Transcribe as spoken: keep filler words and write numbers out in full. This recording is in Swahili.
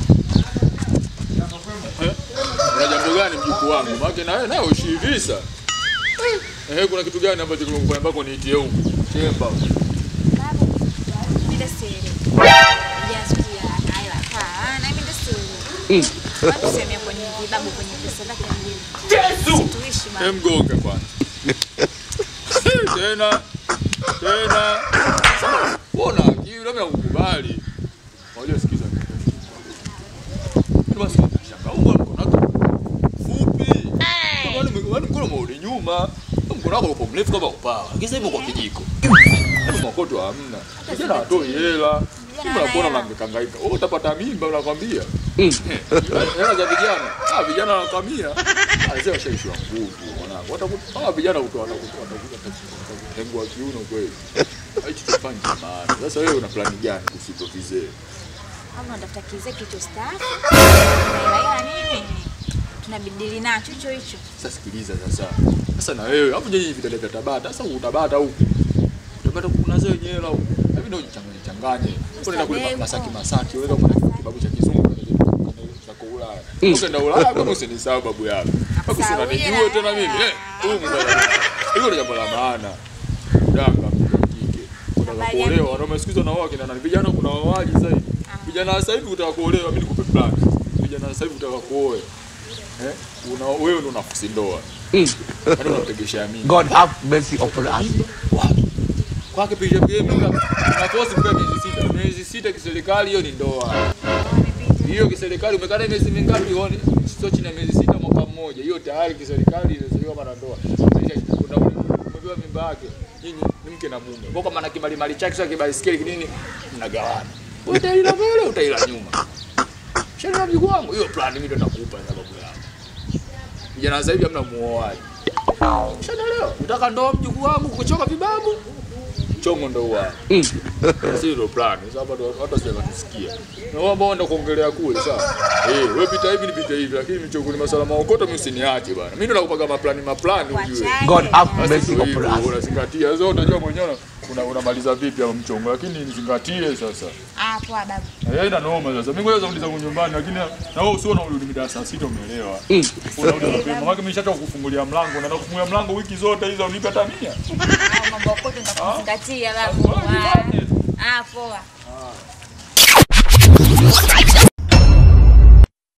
Una jambo gani mjukuu wangu? Maana na wewe nayo ushivisa. Eh, kuna kitu gani ambacho kimekufanya mpaka niitie huko? Chemba. Baba, mimi siri. Yasikia haila pa, na mimi siri. Watu sema kwenye babu kwenye pesa zake mbili. Yesu. Tuishi baba. Emgonga kwanza. Tena. Tena. Bona akili labda ukubali. Ngoja sikiza. Ndio basi shanga ungo mkono fupi. Kwani mkono mkono mmoja nyuma. Mkono wako upo mrefu kama upawa. Kisa hivyo kwa kijiko. Hapo makoto hamna. Kijana atoi hela. Mbona kuona unamkangaika? Wewe utapata mimba unakwambia. Hela za vijana. Ah vijana wanakamia. Aisee washaishwa nguvu mwanangu. Watakuta hawa vijana utoa watakuta watakuta tengo wa kiuno kweli. Hichi tufanye maana. Sasa wewe una plani gani kusipo vizee? Kama unatafuta kizee kitu staff. Na nini? Tunabidili nacho hicho hicho. Sasa sikiliza sasa. Sasa na wewe hapo je vitale vya Tabata. Sasa utabata huko. Utabata kuna zao wenyewe huko. Hivi ndio jichanganye changanye. Unaenda kule Masaki Masaki, unaweza kupata kibabu cha kizungu cha Ulaya. Ukienda Ulaya kwa usini sawa babu yako. Hapo sina nijue tena mimi. Eh, huyu mbona. Hilo ni jambo la maana. Danga kike. Unataka kuolewa, wanaume siku hizo na wao kina nani? Vijana kuna wawaji zaidi. Vijana sasa hivi utaka kuolewa, mimi nikupe plan. Vijana sasa hivi utaka kuoe. Eh? Una wewe ndo unafusi ndoa. Bado unategesha mimi. God have mercy upon us. Kwake pija pia mimi na posi kwa miezi sita. Miezi sita kiserikali hiyo ni ndoa. Hiyo kiserikali umekaa miezi mingapi uone? Sio chini ya miezi sita mwaka mmoja. Hiyo tayari kiserikali inasema mara ndoa. Kuna umepewa mimba yake. Nyinyi ni mke na mume. Kwa kama na kibali mali chake sio kibali skeli kinini mnagawana. Utaila mbele utaila nyuma. Shana mjukuu wangu hiyo plan mimi ndo nakupa sababu yako. Vijana sasa hivi hamna muoaji. Shana leo unataka ndoa mjukuu wangu kuchoka vibabu. Chongo ndo wa. Sio ndo plan. Sasa watu sasa tusikia. Na wao ambao ndio kuongelea kule sawa. Eh, wewe pita hivi nipite hivi lakini michongo ni masuala maokoto mimi usiniache bwana. Mimi ndo nakupaga maplani maplani ujue. God have mercy upon us. Unazingatia zote unajua mwenyewe una unamaliza vipi hapo mchongo lakini nizingatie sasa. Ah, poa babu. Eh, ina noma sasa. Mimi ngoja zangu zangu nyumbani lakini na wewe usione ule mida saa sita umeelewa. Unarudi mapema. Mama mimi nishataka kukufungulia mlango na nakufungulia mlango wiki zote hizo unipe hata mia. Ah, mambo yako nitakuzingatia babu. Ah, poa.